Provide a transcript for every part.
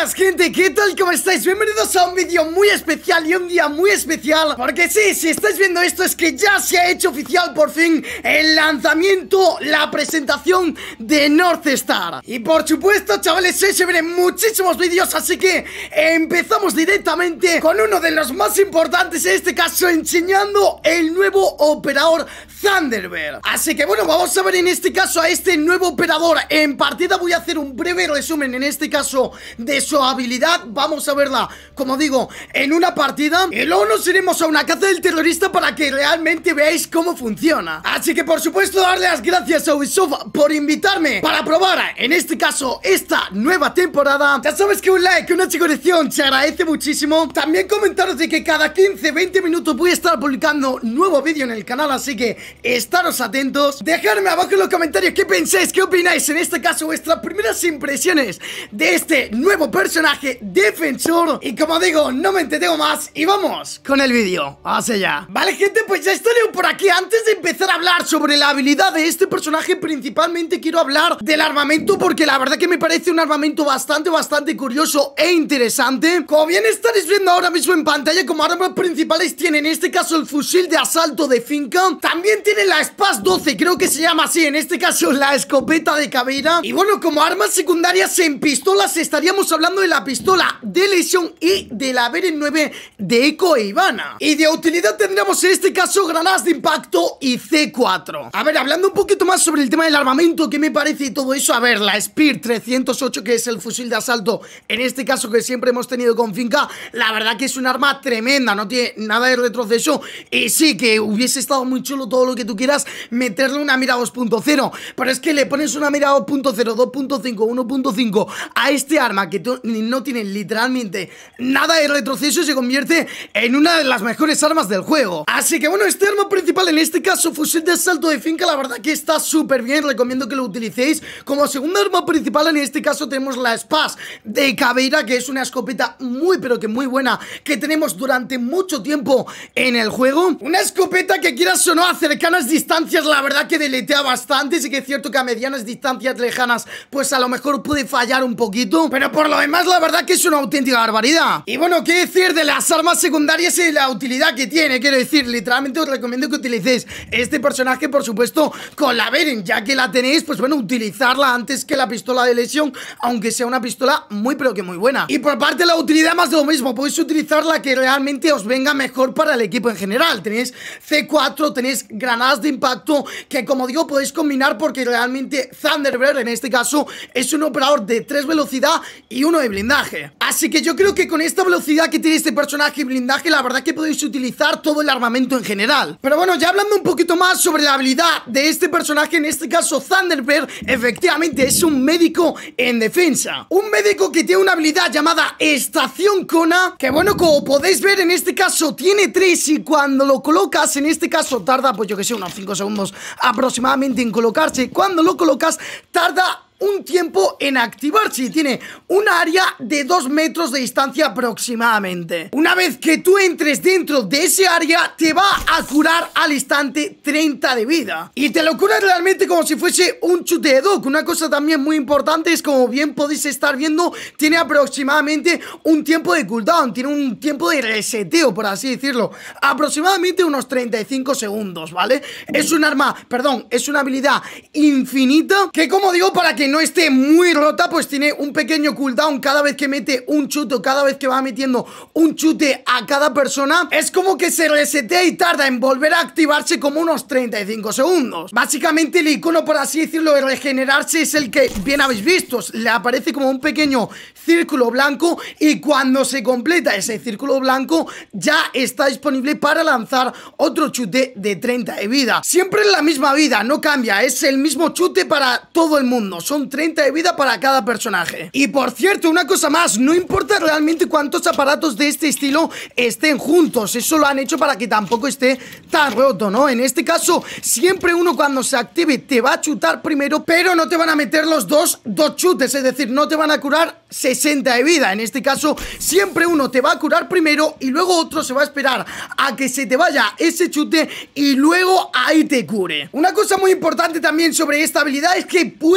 Buenas gente, ¿qué tal? ¿Cómo estáis? Bienvenidos a un vídeo muy especial y un día muy especial. Porque sí, si estáis viendo esto es que ya se ha hecho oficial por fin el lanzamiento, la presentación de North Star. Y por supuesto, chavales, hoy se vienen muchísimos vídeos, así que empezamos directamente con uno de los más importantes, en este caso enseñando el nuevo operador Thunderbird. Así que bueno, vamos a ver en este caso a este nuevo operador en partida. Voy a hacer un breve resumen en este caso de su habilidad. Vamos a verla, como digo, en una partida y luego nos iremos a una caza del terrorista para que realmente veáis cómo funciona. Así que por supuesto darle las gracias a Ubisoft por invitarme para probar en este caso esta nueva temporada. Ya sabes que un like, una suscripción se agradece muchísimo. También comentaros de que cada 15-20 minutos voy a estar publicando nuevo vídeo en el canal, así que estaros atentos. Dejadme abajo en los comentarios qué pensáis, qué opináis, en este caso vuestras primeras impresiones de este nuevo personaje defensor. Y como digo, no me entretengo más y vamos con el vídeo. Vamos allá. Vale gente, pues ya estaré por aquí. Antes de empezar a hablar sobre la habilidad de este personaje, principalmente quiero hablar del armamento, porque la verdad que me parece un armamento bastante curioso e interesante. Como bien estaréis viendo ahora mismo en pantalla, como armas principales tiene en este caso el fusil de asalto de finca. También tiene la SPAS 12, creo que se llama así, en este caso la escopeta de caveira. Y bueno, como armas secundarias en pistolas estaríamos hablando de la pistola de Lesion y de la Beren 9 de Echo e Ivana. Y de utilidad tendríamos en este caso granadas de impacto y C4. A ver, hablando un poquito más sobre el tema del armamento, ¿qué me parece y todo eso? A ver, la Spear 308, que es el fusil de asalto, en este caso que siempre hemos tenido con finca, la verdad que es un arma tremenda, no tiene nada de retroceso. Y sí, que hubiese estado muy chulo todo lo que tú quieras meterle una mira 2.0, pero es que le pones una mira 2.0, 2.5, 1.5 a este arma que no tiene literalmente nada de retroceso y se convierte en una de las mejores armas del juego. Así que bueno, este arma principal, en este caso fusil de asalto de finca, la verdad que está súper bien, recomiendo que lo utilicéis. Como segunda arma principal en este caso tenemos la SPAS de caveira, que es una escopeta muy pero que muy buena, que tenemos durante mucho tiempo en el juego. Una escopeta que, quieras o no, a cercanas distancias la verdad que deletea bastante. Sí que es cierto que a medianas distancias lejanas pues a lo mejor puede fallar un poquito, pero por lo demás la verdad que es una auténtica barbaridad. Y bueno, qué decir de las armas secundarias y la utilidad que tiene. Quiero decir, literalmente os recomiendo que utilicéis este personaje, por supuesto, con la Beren, ya que la tenéis, pues bueno, utilizarla antes que la pistola de Lesion, aunque sea una pistola muy pero que muy buena. Y por parte de la utilidad, más de lo mismo, podéis utilizar la que realmente os venga mejor para el equipo en general. Tenéis C4, tenéis granadas de impacto, que como digo podéis combinar, porque realmente Thunderbird en este caso es un operador de 3 velocidad y 1 de blindaje. Así que yo creo que con esta velocidad que tiene este personaje y blindaje, la verdad que podéis utilizar todo el armamento en general. Pero bueno, ya hablando un poquito más sobre la habilidad de este personaje, en este caso Thunderbird, efectivamente es un médico en defensa. Un médico que tiene una habilidad llamada Estación Kona, que bueno, como podéis ver en este caso tiene 3, y cuando lo colocas, en este caso tarda, pues yo que sé, unos 5 segundos aproximadamente en colocarse. Cuando lo colocas tarda un tiempo en activarse y tiene un área de 2 metros de distancia aproximadamente. Una vez que tú entres dentro de ese área, te va a curar al instante 30 de vida. Y te lo cura realmente como si fuese un chute de dock. Una cosa también muy importante es, como bien podéis estar viendo, tiene aproximadamente un tiempo de cooldown, tiene un tiempo de reseteo, por así decirlo, aproximadamente unos 35 segundos, ¿vale? Es un arma, perdón, es una habilidad infinita que, como digo, para que no esté muy rota, pues tiene un pequeño cooldown cada vez que mete un chute, o cada vez que va metiendo un chute a cada persona. Es como que se resetea y tarda en volver a activarse como unos 35 segundos. Básicamente el icono, por así decirlo, de regenerarse es el que bien habéis visto. Le aparece como un pequeño círculo blanco, y cuando se completa ese círculo blanco ya está disponible para lanzar otro chute de 30 de vida. Siempre en la misma vida, no cambia, es el mismo chute para todo el mundo. Son 30 de vida para cada personaje. Y por cierto, una cosa más, no importa realmente cuántos aparatos de este estilo estén juntos, eso lo han hecho para que tampoco esté tan roto, ¿no? En este caso, siempre uno cuando se active te va a chutar primero, pero no te van a meter los dos chutes, es decir, no te van a curar 60 de vida. En este caso, siempre uno te va a curar primero y luego otro se va a esperar a que se te vaya ese chute y luego ahí te cure. Una cosa muy importante también sobre esta habilidad es que puede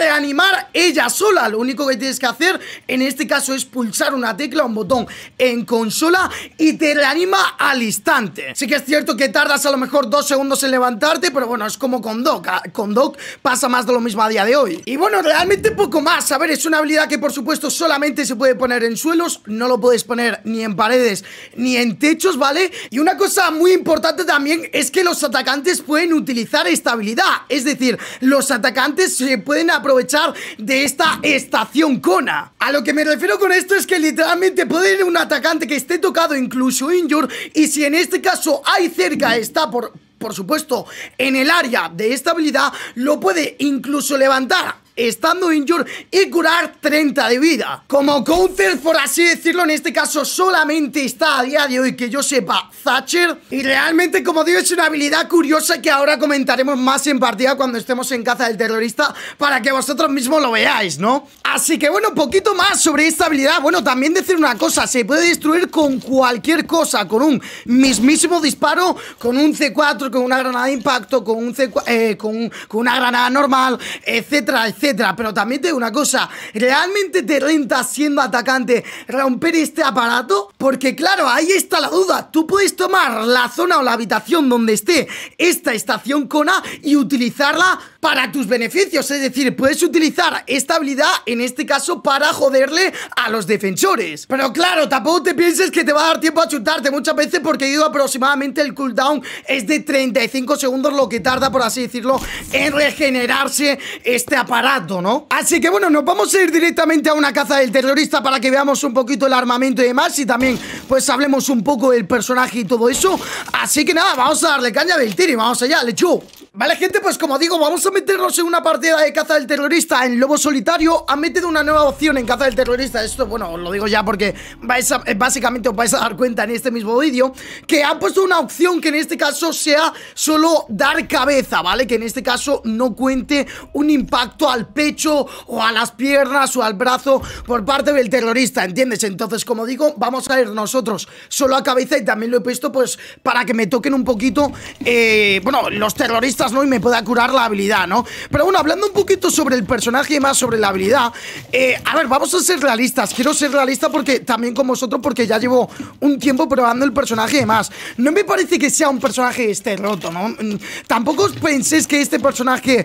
reanimar ella sola. Lo único que tienes que hacer en este caso es pulsar una tecla, un botón en consola y te reanima al instante. Sí que es cierto que tardas a lo mejor 2 segundos en levantarte, pero bueno, es como con Doc. Con Doc pasa más de lo mismo a día de hoy. Y bueno, realmente poco más. A ver, es una habilidad que por supuesto solamente se puede poner en suelos, no lo puedes poner ni en paredes ni en techos, ¿vale? Y una cosa muy importante también es que los atacantes pueden utilizar esta habilidad. Es decir, los atacantes se pueden aprovechar de esta estación Kona. A lo que me refiero con esto es que literalmente puede ir un atacante que esté tocado, incluso injured, y si en este caso hay cerca, está por supuesto en el área de esta habilidad, lo puede incluso levantar estando injured y curar 30 de vida. Como counter, por así decirlo, en este caso solamente está a día de hoy que yo sepa Thatcher, y realmente, como digo, es una habilidad curiosa que ahora comentaremos más en partida cuando estemos en caza del terrorista, para que vosotros mismos lo veáis, ¿no? Así que bueno, poquito más sobre esta habilidad. Bueno, también decir una cosa, se puede destruir con cualquier cosa, con un mismísimo disparo, con un C4, con una granada de impacto, con un C4, con una granada normal, etcétera, etcétera. Pero también te digo una cosa, ¿realmente te renta siendo atacante romper este aparato? Porque claro, ahí está la duda. Tú puedes tomar la zona o la habitación donde esté esta estación Kona y utilizarla para tus beneficios. Es decir, puedes utilizar esta habilidad en este caso para joderle a los defensores. Pero claro, tampoco te pienses que te va a dar tiempo a chutarte muchas veces, porque digo, aproximadamente el cooldown es de 35 segundos lo que tarda, por así decirlo, en regenerarse este aparato, ¿no? Así que bueno, nos vamos a ir directamente a una caza del terrorista para que veamos un poquito el armamento y demás, y también pues hablemos un poco del personaje y todo eso. Así que nada, vamos a darle caña del tiro y vamos allá, lechu. Vale, gente, pues como digo, vamos a meternos en una partida de caza del terrorista en lobo solitario. Han metido una nueva opción en caza del terrorista. Esto, bueno, os lo digo ya porque básicamente os vais a dar cuenta en este mismo vídeo que han puesto una opción que en este caso sea solo dar cabeza, ¿vale? Que en este caso no cuente un impacto al pecho o a las piernas o al brazo por parte del terrorista, ¿entiendes? Entonces, como digo, vamos a ir nosotros solo a cabeza, y también lo he puesto pues para que me toquen un poquito, bueno, los terroristas, ¿no? Y me pueda curar la habilidad, ¿no? Pero bueno, hablando un poquito sobre el personaje y más sobre la habilidad, a ver, vamos a ser realistas. Quiero ser realista porque también con vosotros, porque ya llevo un tiempo probando el personaje y demás. No me parece que sea un personaje que esté roto, ¿no? Tampoco os penséis que este personaje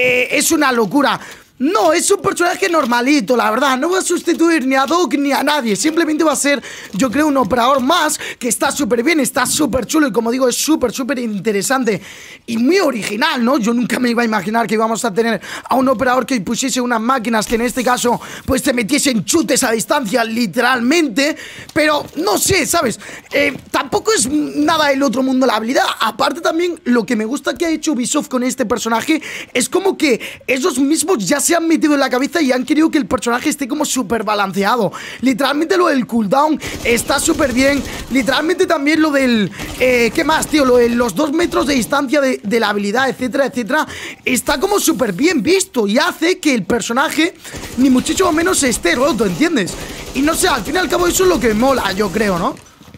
es una locura. No, es un personaje normalito, la verdad. No va a sustituir ni a Doc ni a nadie. Simplemente va a ser, yo creo, un operador más que está súper bien, está súper chulo. Y como digo, es súper interesante y muy original, ¿no? Yo nunca me iba a imaginar que íbamos a tener a un operador que pusiese unas máquinas que en este caso pues te metiesen chutes a distancia, literalmente. Pero no sé, ¿sabes? Tampoco es nada del otro mundo la habilidad. Aparte también, lo que me gusta que ha hecho Ubisoft con este personaje es como que ellos mismos ya se han metido en la cabeza y han querido que el personaje esté como súper balanceado. Literalmente lo del cooldown está súper bien. Literalmente también lo del ¿qué más, tío? Lo de los 2 metros de distancia de la habilidad, etcétera, etcétera, está como súper bien visto y hace que el personaje ni muchísimo menos esté roto, ¿entiendes? Y no sé, al fin y al cabo eso es lo que mola, yo creo, ¿no?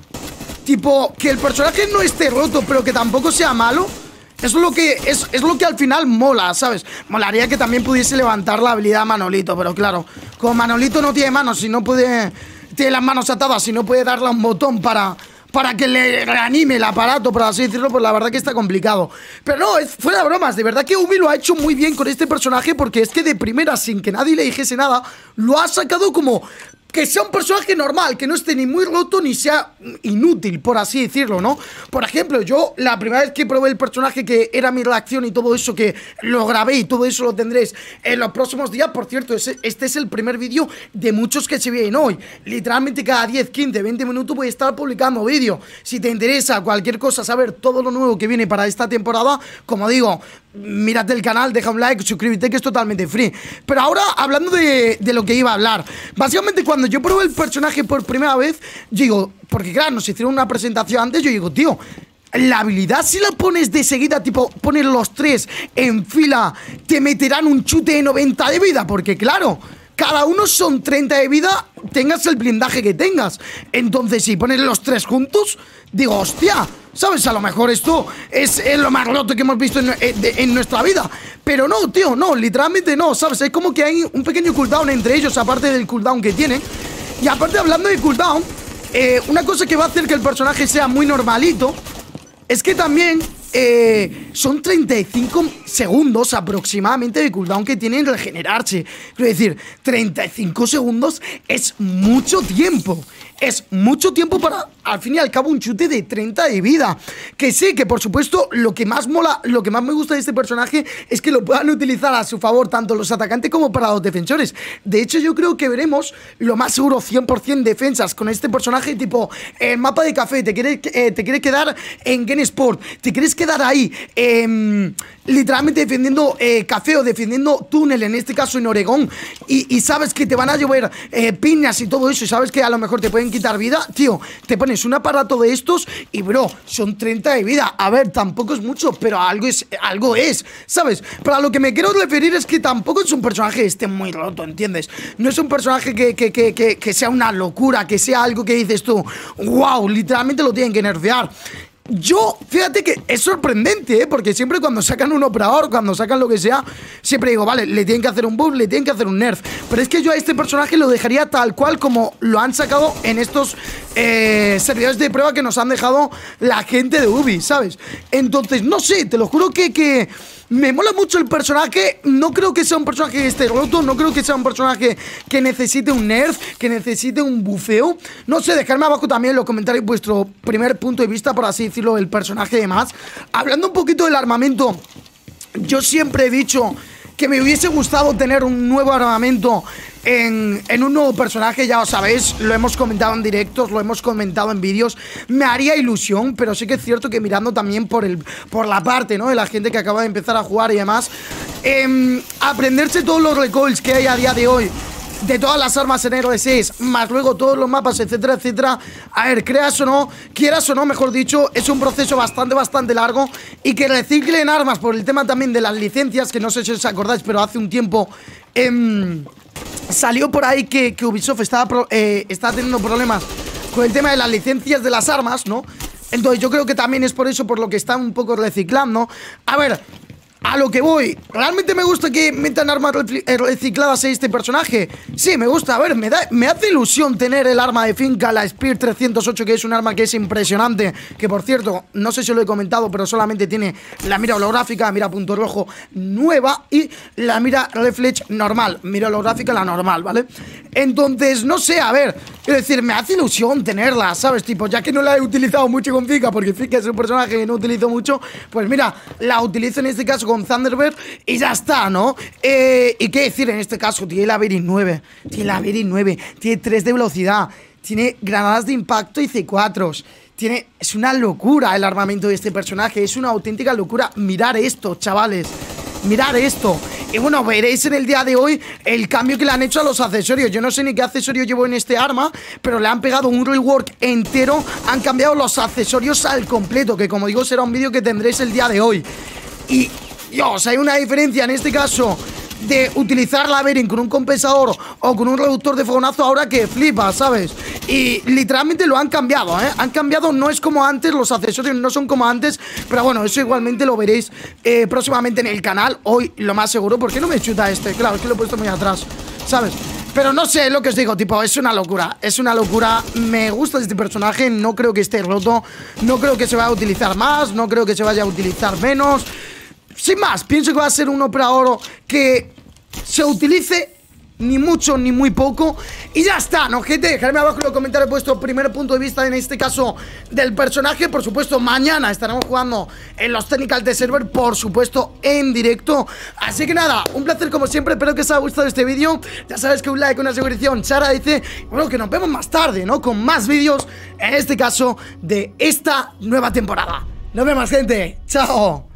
Tipo, que el personaje no esté roto pero que tampoco sea malo. Es lo que al final mola, ¿sabes? Molaría que también pudiese levantar la habilidad Manolito, pero claro, como Manolito no tiene manos y no puede... Tiene las manos atadas y no puede darle a un botón para que le reanime el aparato, por así decirlo, pues la verdad que está complicado. Pero no, fuera de bromas, de verdad que Ubi lo ha hecho muy bien con este personaje, porque es que de primera, sin que nadie le dijese nada, lo ha sacado como... que sea un personaje normal, que no esté ni muy roto ni sea inútil, por así decirlo, ¿no? Por ejemplo, yo la primera vez que probé el personaje, que era mi reacción y todo eso, que lo grabé y todo eso lo tendréis en los próximos días. Por cierto, este es el primer vídeo de muchos que se vienen hoy. Literalmente cada 10, 15, 20 minutos voy a estar publicando vídeo. Si te interesa cualquier cosa, saber todo lo nuevo que viene para esta temporada, como digo, mírate el canal, deja un like, suscríbete, que es totalmente free. Pero ahora, hablando de lo que iba a hablar, básicamente cuando yo probé el personaje por primera vez, digo, porque claro, nos hicieron una presentación antes, yo digo, tío, la habilidad, si la pones de seguida, tipo, pones los 3 en fila, te meterán un chute de 90 de vida, porque claro, cada uno son 30 de vida, tengas el blindaje que tengas. Entonces, si pones los 3 juntos, digo, hostia, ¿sabes? A lo mejor esto es lo más roto que hemos visto en nuestra vida. Pero no, tío, no, literalmente no, ¿sabes? Es como que hay un pequeño cooldown entre ellos, aparte del cooldown que tienen. Y aparte, hablando de cooldown, una cosa que va a hacer que el personaje sea muy normalito es que también son 35 segundos aproximadamente de cooldown que tienen regenerarse. Quiero decir, 35 segundos es mucho tiempo. Es mucho tiempo para, al fin y al cabo, un chute de 30 de vida. Que sí, que por supuesto, lo que más mola, lo que más me gusta de este personaje es que lo puedan utilizar a su favor tanto los atacantes como para los defensores. De hecho, yo creo que veremos, lo más seguro, 100% defensas con este personaje, tipo, el mapa de café, te quieres quedar en Gen Sport, te quieres quedar ahí, literalmente defendiendo café o defendiendo túnel, en este caso en Oregón, y sabes que te van a llover piñas y todo eso, y sabes que a lo mejor te pueden quitar vida, tío, te pones un aparato de estos y, bro, son 30 de vida. A ver, tampoco es mucho, pero algo es, ¿sabes? Pero a lo que me quiero referir es que tampoco es un personaje que esté muy roto, ¿entiendes? No es un personaje que sea una locura, que sea algo que dices tú, wow, literalmente lo tienen que nerfear. Yo, fíjate que es sorprendente, porque siempre cuando sacan un operador, cuando sacan lo que sea, siempre digo, vale, le tienen que hacer un buff, le tienen que hacer un nerf. Pero es que yo a este personaje lo dejaría tal cual como lo han sacado en estos servidores de prueba que nos han dejado la gente de Ubi, ¿sabes? Entonces, no sé, te lo juro que me mola mucho el personaje. No creo que sea un personaje que esté roto, no creo que sea un personaje que necesite un nerf, que necesite un bufeo. No sé, dejadme abajo también en los comentarios vuestro primer punto de vista, por así decirlo, del personaje y demás. Hablando un poquito del armamento, yo siempre he dicho que me hubiese gustado tener un nuevo armamento en un nuevo personaje, ya lo sabéis, lo hemos comentado en directos, lo hemos comentado en vídeos, me haría ilusión, pero sí que es cierto que mirando también por la parte, ¿no?, de la gente que acaba de empezar a jugar y demás, aprenderse todos los recoils que hay a día de hoy, de todas las armas en R6, más luego todos los mapas, etcétera, etcétera. A ver, creas o no, quieras o no, mejor dicho, es un proceso bastante largo. Y que reciclen armas por el tema también de las licencias, que no sé si os acordáis, pero hace un tiempo salió por ahí que Ubisoft estaba teniendo problemas con el tema de las licencias de las armas, ¿no? Entonces yo creo que también es por eso por lo que están un poco reciclando. A ver, a lo que voy, ¿realmente me gusta que metan armas recicladas a este personaje? Sí, me gusta, a ver, me hace ilusión tener el arma de finca, la Spear 308, que es un arma que es impresionante. Que por cierto, no sé si lo he comentado, pero solamente tiene la mira holográfica, mira punto rojo nueva, y la mira reflex normal, mira holográfica la normal, ¿vale? Entonces, no sé, a ver, quiero decir, me hace ilusión tenerla, ¿sabes? Tipo, ya que no la he utilizado mucho con Finca, porque Finca es un personaje que no utilizo mucho, pues mira, la utilizo en este caso con Thunderbird y ya está, ¿no? Y qué decir en este caso, tiene la Bearing 9, tiene 3 de velocidad, tiene granadas de impacto y C4s. Es una locura el armamento de este personaje, es una auténtica locura. Mirar esto, chavales, mirar esto. Y bueno, veréis en el día de hoy el cambio que le han hecho a los accesorios. Yo no sé ni qué accesorio llevo en este arma, pero le han pegado un rework entero. Han cambiado los accesorios al completo, que como digo será un vídeo que tendréis el día de hoy. Y Dios, hay una diferencia en este caso de utilizar la Bearing con un compensador o con un reductor de fogonazo ahora que flipa, ¿sabes? Y literalmente lo han cambiado, ¿eh? Han cambiado, no es como antes, los accesorios no son como antes, pero bueno, eso igualmente lo veréis próximamente en el canal, hoy lo más seguro. ¿Por qué no me chuta este? Claro, es que lo he puesto muy atrás, ¿sabes? Pero no sé, es lo que os digo, tipo, es una locura, me gusta este personaje, no creo que esté roto, no creo que se vaya a utilizar más, no creo que se vaya a utilizar menos. Sin más, pienso que va a ser un operador que se utilice ni mucho ni muy poco. Y ya está, ¿no, gente? Dejadme abajo en los comentarios vuestro primer punto de vista, en este caso, del personaje. Por supuesto, mañana estaremos jugando en los Technical de Server, por supuesto, en directo. Así que nada, un placer como siempre. Espero que os haya gustado este vídeo. Ya sabes que un like, una suscripción se agradece. Bueno, que nos vemos más tarde, ¿no? Con más vídeos, en este caso, de esta nueva temporada. Nos vemos, gente. Chao.